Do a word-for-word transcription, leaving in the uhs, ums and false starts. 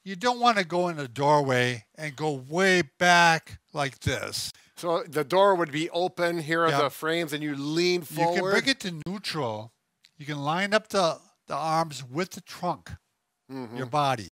you don't want to go in the doorway and go way back like this. So the door would be open. Here are Yep. the frames, and you lean forward. You can bring it to neutral. You can line up the, the arms with the trunk, mm-hmm. your body.